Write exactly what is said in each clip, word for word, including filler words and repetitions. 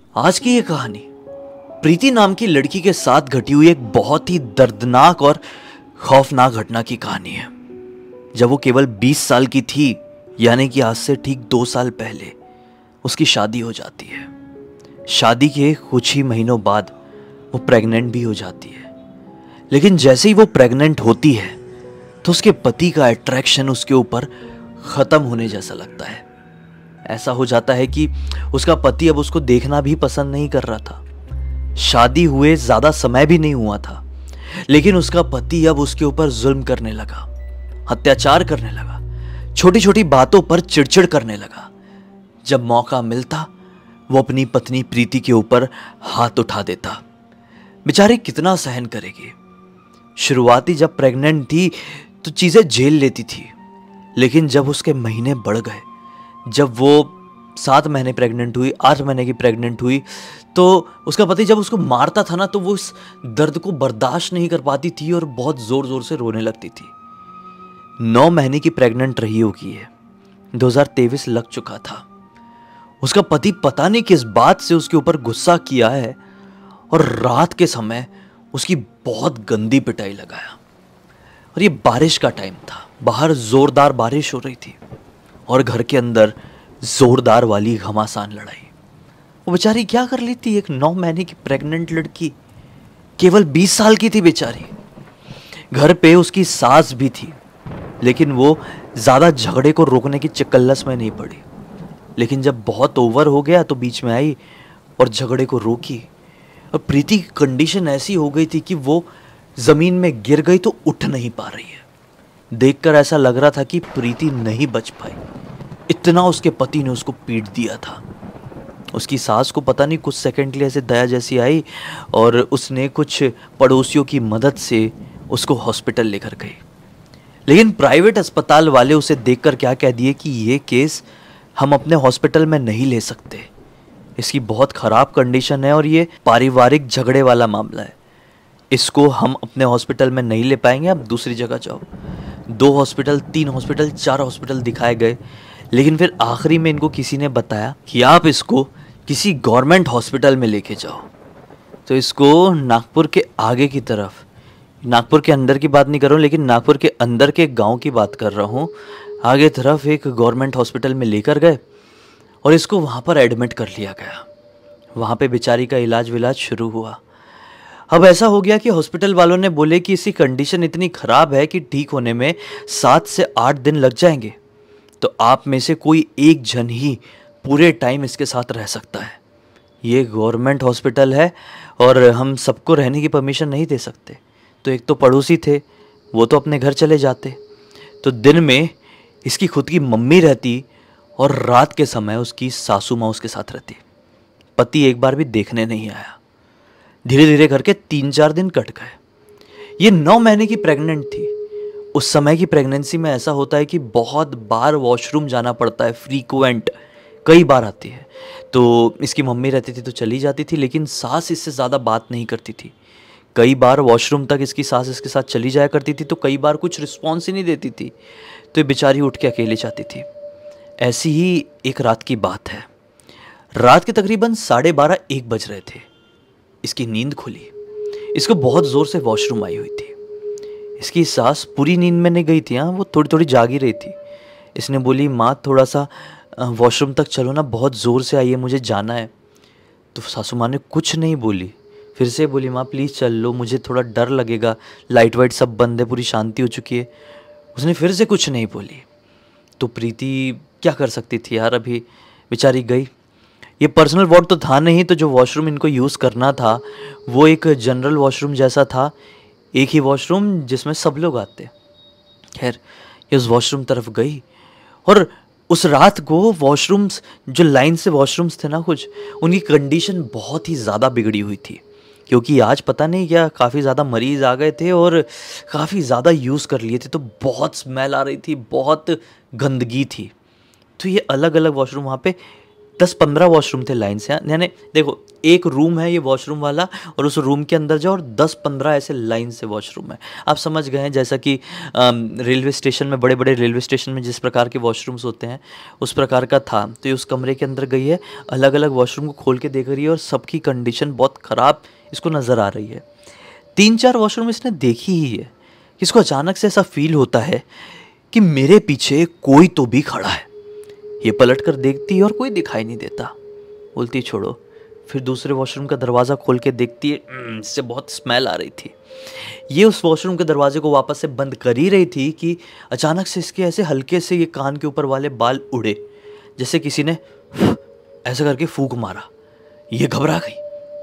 आज की ये कहानी प्रीति नाम की लड़की के साथ घटी हुई एक बहुत ही दर्दनाक और खौफनाक घटना की कहानी है। जब वो केवल बीस साल की थी, यानी कि आज से ठीक दो साल पहले उसकी शादी हो जाती है। शादी के कुछ ही महीनों बाद वो प्रेग्नेंट भी हो जाती है। लेकिन जैसे ही वो प्रेग्नेंट होती है तो उसके पति का अट्रैक्शन उसके ऊपर खत्म होने जैसा लगता है। ऐसा हो जाता है कि उसका पति अब उसको देखना भी पसंद नहीं कर रहा था। शादी हुए ज्यादा समय भी नहीं हुआ था, लेकिन उसका पति अब उसके ऊपर जुल्म करने लगा, अत्याचार करने लगा, छोटी छोटी बातों पर चिड़चिड़ करने लगा। जब मौका मिलता वो अपनी पत्नी प्रीति के ऊपर हाथ उठा देता। बेचारी कितना सहन करेगी। शुरुआती जब प्रेग्नेंट थी तो चीजें झेल लेती थी, लेकिन जब उसके महीने बढ़ गए, जब वो सात महीने प्रेग्नेंट हुई, आठ महीने की प्रेग्नेंट हुई, तो उसका पति जब उसको मारता था ना, तो वो इस दर्द को बर्दाश्त नहीं कर पाती थी और बहुत जोर जोर से रोने लगती थी। नौ महीने की प्रेग्नेंट रही होगी ये, दो हज़ार तेईस लग चुका था। उसका पति पता नहीं किस बात से उसके ऊपर गुस्सा किया है और रात के समय उसकी बहुत गंदी पिटाई लगाया। और ये बारिश का टाइम था, बाहर जोरदार बारिश हो रही थी और घर के अंदर जोरदार वाली घमासान लड़ाई। वो बेचारी क्या कर लेती, एक नौ महीने की प्रेग्नेंट लड़की, केवल बीस साल की थी बेचारी। घर पे उसकी सास भी थी, लेकिन वो ज्यादा झगड़े को रोकने की चक्कल्लस में नहीं पड़ी। लेकिन जब बहुत ओवर हो गया तो बीच में आई और झगड़े को रोकी। और प्रीति की कंडीशन ऐसी हो गई थी कि वो जमीन में गिर गई तो उठ नहीं पा रही है। देखकर ऐसा लग रहा था कि प्रीति नहीं बच पाई, इतना उसके पति ने उसको पीट दिया था। उसकी सास को पता नहीं कुछ सेकंड के लिए ऐसे दया जैसी आई और उसने कुछ पड़ोसियों की मदद से उसको हॉस्पिटल लेकर गई। लेकिन प्राइवेट अस्पताल वाले उसे देखकर क्या कह दिए कि ये केस हम अपने हॉस्पिटल में नहीं ले सकते, इसकी बहुत खराब कंडीशन है और ये पारिवारिक झगड़े वाला मामला है, इसको हम अपने हॉस्पिटल में नहीं ले पाएंगे, आप दूसरी जगह जाओ। दो हॉस्पिटल, तीन हॉस्पिटल, चार हॉस्पिटल दिखाए गए, लेकिन फिर आखिरी में इनको किसी ने बताया कि आप इसको किसी गवर्नमेंट हॉस्पिटल में लेके जाओ। तो इसको नागपुर के आगे की तरफ, नागपुर के अंदर की बात नहीं कर रहा हूँ, लेकिन नागपुर के अंदर के गांव की बात कर रहा हूँ, आगे तरफ एक गवर्नमेंट हॉस्पिटल में लेकर गए और इसको वहाँ पर एडमिट कर लिया गया। वहाँ पे बेचारी का इलाज विलाज शुरू हुआ। अब ऐसा हो गया कि हॉस्पिटल वालों ने बोले कि इसकी कंडीशन इतनी ख़राब है कि ठीक होने में सात से आठ दिन लग जाएंगे, तो आप में से कोई एक जन ही पूरे टाइम इसके साथ रह सकता है। ये गवर्नमेंट हॉस्पिटल है और हम सबको रहने की परमिशन नहीं दे सकते। तो एक तो पड़ोसी थे, वो तो अपने घर चले जाते, तो दिन में इसकी खुद की मम्मी रहती और रात के समय उसकी सासू माँ उसके साथ रहती। पति एक बार भी देखने नहीं आया। धीरे धीरे करके तीन चार दिन कट गए। ये नौ महीने की प्रेग्नेंट थी। उस समय की प्रेगनेंसी में ऐसा होता है कि बहुत बार वॉशरूम जाना पड़ता है, फ्रीक्वेंट, कई बार आती है। तो इसकी मम्मी रहती थी तो चली जाती थी, लेकिन सास इससे ज़्यादा बात नहीं करती थी। कई बार वॉशरूम तक इसकी सास इसके साथ चली जाया करती थी, तो कई बार कुछ रिस्पॉन्स ही नहीं देती थी, तो ये बेचारी उठ के अकेले जाती थी। ऐसी ही एक रात की बात है। रात के तकरीबन साढ़े बारह एक बज रहे थे। इसकी नींद खुली, इसको बहुत ज़ोर से वॉशरूम आई हुई थी। इसकी सास पूरी नींद में नहीं गई थी, हाँ, वो थोड़ी थोड़ी जागी रही थी। इसने बोली, माँ थोड़ा सा वॉशरूम तक चलो ना, बहुत ज़ोर से आई है, मुझे जाना है। तो सासू माँ ने कुछ नहीं बोली, फिर से बोली, माँ प्लीज़ चल लो, मुझे थोड़ा डर लगेगा, लाइट वाइट सब बंद है, पूरी शांति हो चुकी है। उसने फिर से कुछ नहीं बोली। तो प्रीति क्या कर सकती थी यार, अभी बेचारी गई। ये पर्सनल वार्ड तो था नहीं, तो जो वॉशरूम इनको यूज़ करना था वो एक जनरल वॉशरूम जैसा था, एक ही वॉशरूम जिसमें सब लोग आते। खैर ये उस वॉशरूम तरफ गई और उस रात को वॉशरूम्स, जो लाइन से वॉशरूम्स थे ना कुछ, उनकी कंडीशन बहुत ही ज़्यादा बिगड़ी हुई थी, क्योंकि आज पता नहीं क्या काफ़ी ज़्यादा मरीज़ आ गए थे और काफ़ी ज़्यादा यूज़ कर लिए थे, तो बहुत स्मेल आ रही थी, बहुत गंदगी थी। तो ये अलग अलग वॉशरूम वहाँ पे दस पंद्रह वॉशरूम थे लाइन से, यानी देखो एक रूम है ये वॉशरूम वाला, और उस रूम के अंदर जाओ और दस पंद्रह ऐसे लाइन से वॉशरूम है। आप समझ गए हैं, जैसा कि रेलवे स्टेशन में, बड़े बड़े रेलवे स्टेशन में जिस प्रकार के वॉशरूम्स होते हैं उस प्रकार का था। तो ये उस कमरे के अंदर गई है, अलग अलग वॉशरूम को खोल के देख रही है और सबकी कंडीशन बहुत ख़राब इसको नज़र आ रही है। तीन चार वॉशरूम इसने देखी ही है, इसको अचानक से ऐसा फील होता है कि मेरे पीछे कोई तो भी खड़ा है। ये पलट कर देखती है और कोई दिखाई नहीं देता, बोलती छोड़ो। फिर दूसरे वॉशरूम का दरवाज़ा खोल के देखती है, इससे बहुत स्मेल आ रही थी। ये उस वॉशरूम के दरवाजे को वापस से बंद कर ही रही थी कि अचानक से इसके ऐसे हल्के से ये कान के ऊपर वाले बाल उड़े, जैसे किसी ने ऐसा करके फूंक मारा। ये घबरा गई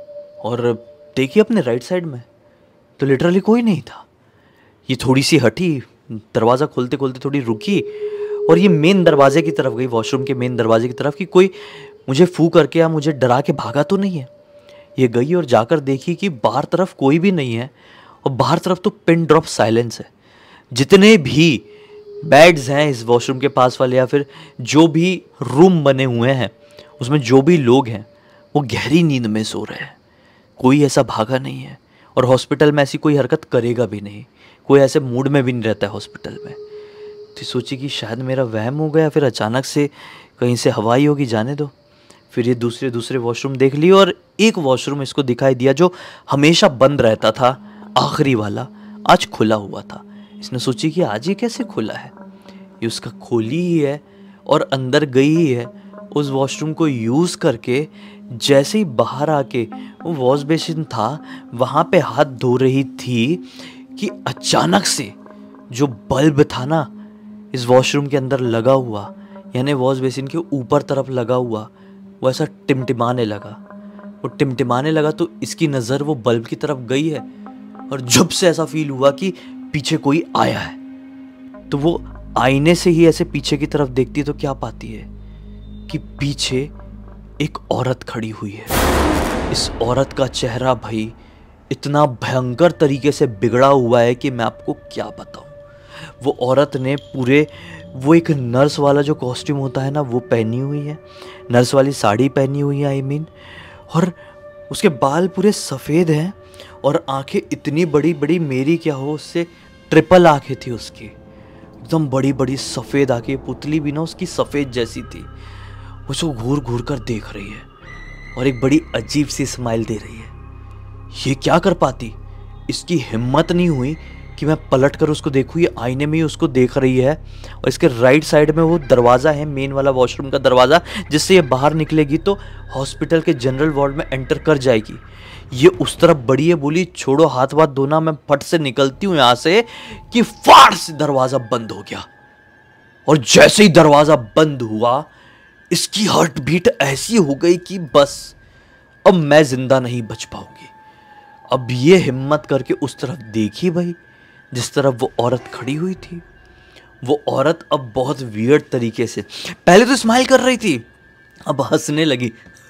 और देखिए अपने राइट साइड में तो लिटरली कोई नहीं था। ये थोड़ी सी हटी, दरवाज़ा खोलते खोलते थोड़ी रुकी और ये मेन दरवाजे की तरफ गई, वॉशरूम के मेन दरवाजे की तरफ, कि कोई मुझे फू करके या मुझे डरा के भागा तो नहीं है। ये गई और जाकर देखी कि बाहर तरफ कोई भी नहीं है और बाहर तरफ तो पिन ड्रॉप साइलेंस है। जितने भी बेड्स हैं इस वॉशरूम के पास वाले या फिर जो भी रूम बने हुए हैं उसमें जो भी लोग हैं वो गहरी नींद में सो रहे हैं। कोई ऐसा भागा नहीं है और हॉस्पिटल में ऐसी कोई हरकत करेगा भी नहीं, कोई ऐसे मूड में भी नहीं रहता है हॉस्पिटल में। तो सोची कि शायद मेरा वहम हो गया, फिर अचानक से कहीं से हवा ही होगी, जाने दो। फिर ये दूसरे दूसरे वॉशरूम देख लिए और एक वॉशरूम इसको दिखाई दिया जो हमेशा बंद रहता था, आखिरी वाला, आज खुला हुआ था। इसने सोची कि आज ये कैसे खुला है। ये उसका खोली ही है और अंदर गई ही है। उस वॉशरूम को यूज़ करके जैसे ही बाहर आके वो वॉश बेसिन था वहाँ पे हाथ धो रही थी कि अचानक से जो बल्ब था ना इस वॉशरूम के अंदर लगा हुआ, यानी वॉश बेसिन के ऊपर तरफ लगा हुआ, वो ऐसा टिमटिमाने लगा। वो टिमटिमाने लगा तो इसकी नज़र वो बल्ब की तरफ गई है और जब से ऐसा फील हुआ कि पीछे कोई आया है। तो वो आईने से ही ऐसे पीछे की तरफ देखती है तो क्या पाती है कि पीछे एक औरत खड़ी हुई है। इस औरत का चेहरा भाई इतना भयंकर तरीके से बिगड़ा हुआ है कि मैं आपको क्या बताऊं। वो औरत ने पूरे वो एक नर्स वाला जो कॉस्ट्यूम होता है ना वो पहनी हुई है, नर्स वाली साड़ी पहनी हुई है आई मीन, और उसके बाल पूरे सफ़ेद हैं और आंखें इतनी बड़ी बड़ी, मेरी क्या हो उससे ट्रिपल आंखें थी उसकी, एकदम बड़ी बड़ी सफ़ेद आंखें, पुतली भी ना उसकी सफ़ेद जैसी थी। उसको घूर घूर कर देख रही है और एक बड़ी अजीब सी स्माइल दे रही है। ये क्या कर पाती, इसकी हिम्मत नहीं हुई कि मैं पलट कर उसको देखूँ। ये आईने में ही उसको देख रही है और इसके राइट साइड में वो दरवाज़ा है, मेन वाला वॉशरूम का दरवाज़ा, जिससे ये बाहर निकलेगी तो हॉस्पिटल के जनरल वार्ड में एंटर कर जाएगी। ये उस तरफ बड़ी है, बोली छोड़ो हाथ वाथ धोना, मैं फट से निकलती हूँ यहाँ से, कि फाड़ से दरवाज़ा बंद हो गया। और जैसे ही दरवाज़ा बंद हुआ इसकी हार्ट बीट ऐसी हो गई कि बस अब मैं जिंदा नहीं बच पाऊंगी। अब ये हिम्मत करके उस तरफ देखी भाई जिस तरफ वो औरत खड़ी हुई थी। वो औरत अब बहुत वियर्ड तरीके से, पहले तो स्माइल कर रही थी, अब हंसने लगी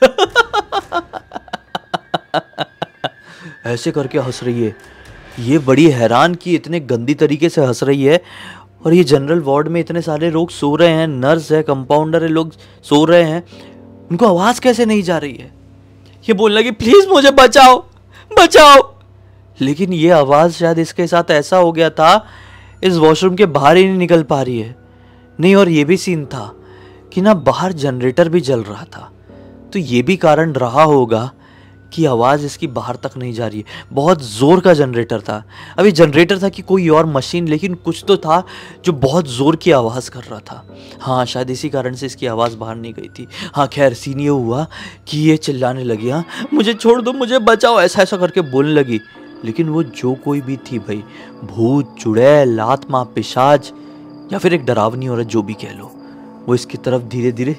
ऐसे करके हंस रही है। ये बड़ी हैरान कि इतने गंदी तरीके से हंस रही है और ये जनरल वार्ड में इतने सारे लोग सो रहे हैं, नर्स है, कंपाउंडर है, लोग सो रहे हैं, उनको आवाज़ कैसे नहीं जा रही है। ये बोलने लगी प्लीज़ मुझे बचाओ बचाओ, लेकिन ये आवाज़ शायद इसके साथ ऐसा हो गया था इस वॉशरूम के बाहर ही नहीं निकल पा रही है। नहीं, और ये भी सीन था कि ना बाहर जनरेटर भी जल रहा था, तो ये भी कारण रहा होगा कि आवाज़ इसकी बाहर तक नहीं जा रही है। बहुत ज़ोर का जनरेटर था। अभी जनरेटर था कि कोई और मशीन, लेकिन कुछ तो था जो बहुत ज़ोर की आवाज़ कर रहा था। हाँ, शायद इसी कारण से इसकी आवाज़ बाहर नहीं गई थी। हाँ खैर, सीन ये हुआ कि ये चिल्लाने लगी, हाँ मुझे छोड़ दो, मुझे बचाओ, ऐसा ऐसा करके बोलने लगी। लेकिन वो जो कोई भी थी भाई, भूत, चुड़ैल, आत्मा, पिशाच या फिर एक डरावनी औरत, जो भी कह लो, वो इसकी तरफ धीरे धीरे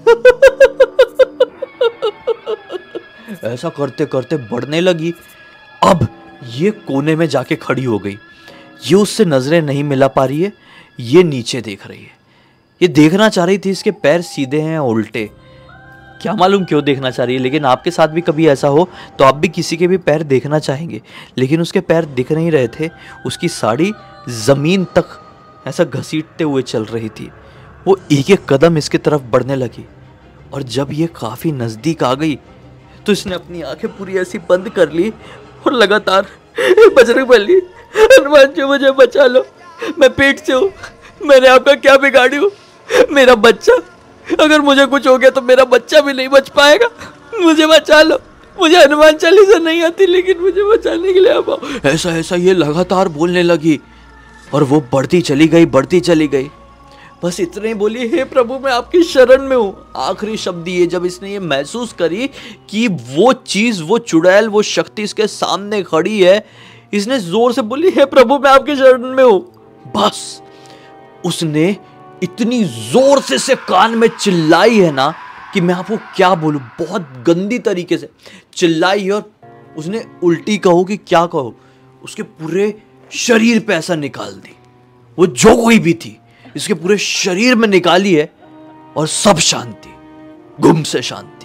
ऐसा करते करते बढ़ने लगी। अब ये कोने में जाके खड़ी हो गई। ये उससे नजरें नहीं मिला पा रही है, ये नीचे देख रही है। ये देखना चाह रही थी इसके पैर सीधे हैं उल्टे, क्या मालूम क्यों देखना चाह रही है। लेकिन आपके साथ भी कभी ऐसा हो तो आप भी किसी के भी पैर देखना चाहेंगे, लेकिन उसके पैर दिख नहीं रहे थे। उसकी साड़ी जमीन तक ऐसा घसीटते हुए चल रही थी। वो एक एक कदम इसकी तरफ बढ़ने लगी और जब ये काफी नजदीक आ गई तो इसने अपनी आंखें पूरी ऐसी बंद कर ली और लगातार बजरंगबली, हनुमान जी मुझे बचा लो, मैं पेट से हूँ, मैंने आपका क्या बिगाड़ी हूँ, मेरा बच्चा, अगर मुझे कुछ हो गया तो मेरा बच्चा भी नहीं बच पाएगा, मुझे बचा लो, मुझे हनुमान चालीसा नहीं आती लेकिन मुझे बचाने के लिए आप आओ। ऐसा ऐसा ये लगातार बोलने लगी और वो बढ़ती चली गई बढ़ती चली गई। बस इतने ही बोली, हे प्रभु मैं आपकी शरण में हूँ। आखिरी शब्द ये जब इसने ये महसूस करी कि वो चीज, वो चुड़ैल, वो शक्ति इसके सामने खड़ी है, इसने जोर से बोली, हे प्रभु मैं आपकी शरण में हूँ। बस उसने इतनी जोर से से कान में चिल्लाई है ना कि मैं आपको क्या बोलूं, बहुत गंदी तरीके से चिल्लाई। और उसने उल्टी कहो कि क्या कहो, उसके पूरे शरीर पे ऐसा निकाल दी, वो जो कोई भी थी इसके पूरे शरीर में निकाली है। और सब शांति, गुम से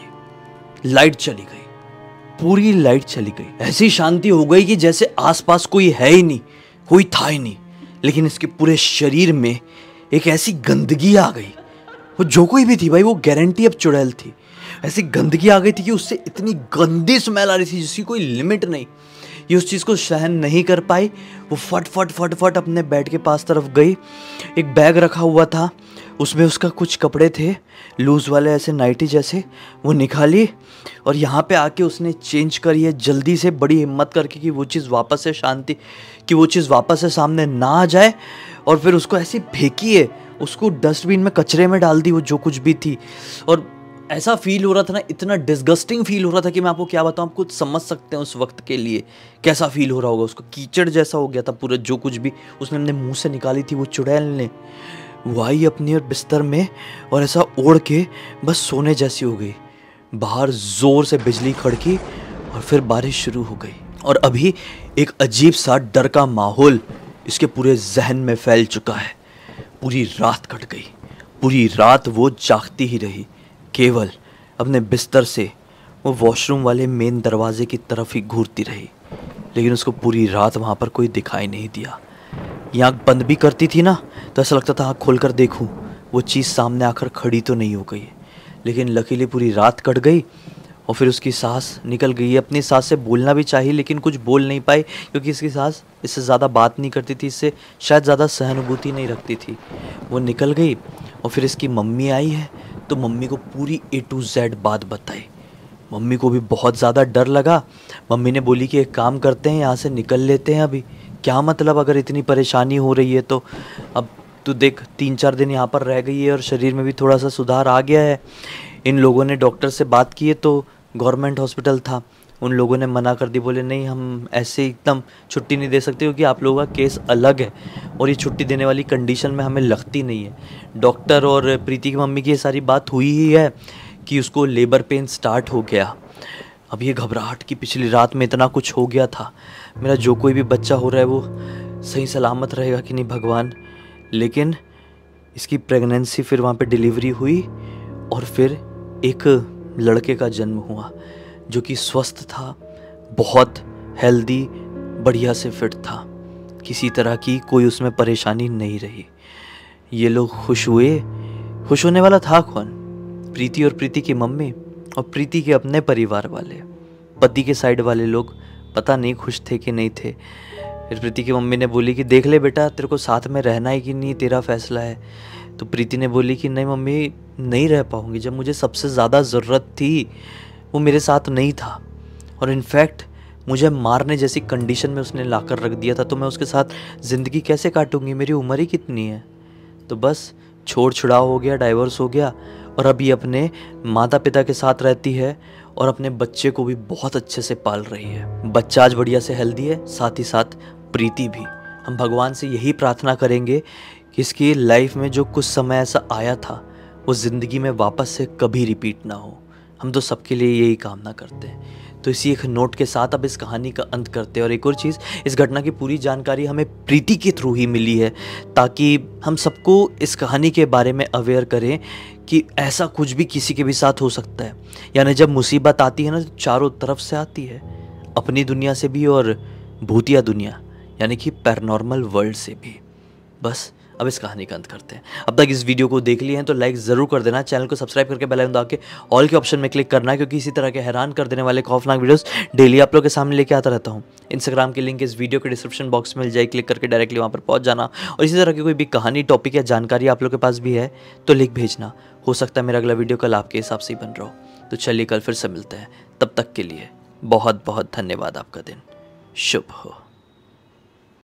शांति। लाइट चली गई, पूरी लाइट चली गई। ऐसी शांति हो गई कि जैसे आसपास कोई है ही नहीं, कोई था ही नहीं। लेकिन इसके पूरे शरीर में एक ऐसी गंदगी आ गई, वो जो कोई भी थी भाई, वो गारंटी अब चुड़ैल थी। ऐसी गंदगी आ गई थी कि उससे इतनी गंदी स्मेल आ रही थी जिसकी कोई लिमिट नहीं। ये उस चीज़ को सहन नहीं कर पाई। वो फट फट फट फट अपने बेड के पास तरफ गई। एक बैग रखा हुआ था, उसमें उसका कुछ कपड़े थे लूज वाले, ऐसे नाइटी जैसे, वो निकाली और यहाँ पे आके उसने चेंज करी है जल्दी से, बड़ी हिम्मत करके कि वो चीज़ वापस से शांति, कि वो चीज़ वापस से सामने ना आ जाए। और फिर उसको ऐसी फेंकी है, उसको डस्टबिन में, कचरे में डाल दी वो जो कुछ भी थी। और ऐसा फील हो रहा था ना, इतना डिस्गस्टिंग फील हो रहा था कि मैं आपको क्या बताऊं, आप कुछ समझ सकते हैं उस वक्त के लिए कैसा फील हो रहा होगा उसको। कीचड़ जैसा हो गया था पूरा, जो कुछ भी उसने अपने मुंह से निकाली थी वो चुड़ैल ने। वो आई अपनी बिस्तर में और ऐसा ओढ़ के बस सोने जैसी हो गई। बाहर जोर से बिजली खड़की और फिर बारिश शुरू हो गई। और अभी एक अजीब सा डर का माहौल इसके पूरे जहन में फैल चुका है। पूरी रात कट गई, पूरी रात वो जागती ही रही, केवल अपने बिस्तर से वो वॉशरूम वाले मेन दरवाजे की तरफ ही घूरती रही। लेकिन उसको पूरी रात वहाँ पर कोई दिखाई नहीं दिया। ये आँख बंद भी करती थी ना तो ऐसा लगता था आँख खोल कर देखूँ वो चीज़ सामने आकर खड़ी तो नहीं हो गई। लेकिन लकीली पूरी रात कट गई और फिर उसकी सांस निकल गई। अपनी सांस से बोलना भी चाहिए लेकिन कुछ बोल नहीं पाई क्योंकि इसकी सांस इससे ज़्यादा बात नहीं करती थी, इससे शायद ज़्यादा सहानुभूति नहीं रखती थी। वो निकल गई और फिर इसकी मम्मी आई है तो मम्मी को पूरी ए टू जेड बात बताई। मम्मी को भी बहुत ज़्यादा डर लगा। मम्मी ने बोली कि एक काम करते हैं, यहाँ से निकल लेते हैं अभी। क्या मतलब, अगर इतनी परेशानी हो रही है तो अब तू देख तीन चार दिन यहाँ पर रह गई है और शरीर में भी थोड़ा सा सुधार आ गया है। इन लोगों ने डॉक्टर से बात की है तो गवर्नमेंट हॉस्पिटल था, उन लोगों ने मना कर दी, बोले नहीं हम ऐसे एकदम छुट्टी नहीं दे सकते क्योंकि आप लोगों का केस अलग है और ये छुट्टी देने वाली कंडीशन में हमें लगती नहीं है। डॉक्टर और प्रीति की मम्मी की ये सारी बात हुई ही है कि उसको लेबर पेन स्टार्ट हो गया। अब ये घबराहट की पिछली रात में इतना कुछ हो गया था, मेरा जो कोई भी बच्चा हो रहा है वो सही सलामत रहेगा कि नहीं भगवान। लेकिन इसकी प्रेगनेंसी, फिर वहाँ पे डिलीवरी हुई और फिर एक लड़के का जन्म हुआ जो कि स्वस्थ था, बहुत हेल्दी, बढ़िया से फिट था, किसी तरह की कोई उसमें परेशानी नहीं रही। ये लोग खुश हुए। खुश होने वाला था कौन? प्रीति और प्रीति की मम्मी और प्रीति के अपने परिवार वाले, पति के साइड वाले लोग पता नहीं खुश थे कि नहीं थे। फिर प्रीति की मम्मी ने बोली कि देख ले बेटा, तेरे को साथ में रहना है कि नहीं, तेरा फैसला है। तो प्रीति ने बोली कि नहीं मम्मी, नहीं रह पाऊंगी, जब मुझे सबसे ज़्यादा ज़रूरत थी वो मेरे साथ नहीं था और इनफैक्ट मुझे मारने जैसी कंडीशन में उसने लाकर रख दिया था, तो मैं उसके साथ ज़िंदगी कैसे काटूंगी, मेरी उम्र ही कितनी है। तो बस छोड़ छुड़ाव हो गया, डाइवोर्स हो गया और अभी अपने माता पिता के साथ रहती है और अपने बच्चे को भी बहुत अच्छे से पाल रही है। बच्चा आज बढ़िया से हेल्दी है, साथ ही साथ प्रीति भी। हम भगवान से यही प्रार्थना करेंगे कि इसकी लाइफ में जो कुछ समय ऐसा आया था वो ज़िंदगी में वापस से कभी रिपीट ना हो। हम तो सबके लिए यही कामना करते हैं। तो इसी एक नोट के साथ अब इस कहानी का अंत करते हैं। और एक और चीज़, इस घटना की पूरी जानकारी हमें प्रीति के थ्रू ही मिली है ताकि हम सबको इस कहानी के बारे में अवेयर करें कि ऐसा कुछ भी किसी के भी साथ हो सकता है। यानी जब मुसीबत आती है ना तो चारों तरफ से आती है, अपनी दुनिया से भी और भूतिया दुनिया यानी कि पैरानॉर्मल वर्ल्ड से भी। बस अब इस कहानी का अंत करते हैं। अब तक इस वीडियो को देख लिए हैं तो लाइक ज़रूर कर देना, चैनल को सब्सक्राइब करके बेल आइकन दबा के ऑल के ऑप्शन में क्लिक करना, क्योंकि इसी तरह के हैरान कर देने वाले खौफनाक वीडियोस डेली आप लोग के सामने लेके आता रहता हूँ। इंस्टाग्राम की लिंक इस वीडियो के डिस्क्रिप्शन बॉक्स में मिल जाए, क्लिक करके डायरेक्टली वहाँ पर पहुँच जाना। और इसी तरह की कोई भी कहानी, टॉपिक या जानकारी आप लोग के पास भी है तो लिख भेजना। हो सकता है मेरा अगला वीडियो कल आपके हिसाब से ही बन रहा हो। तो चलिए कल फिर से मिलते हैं, तब तक के लिए बहुत बहुत धन्यवाद। आपका दिन शुभ हो।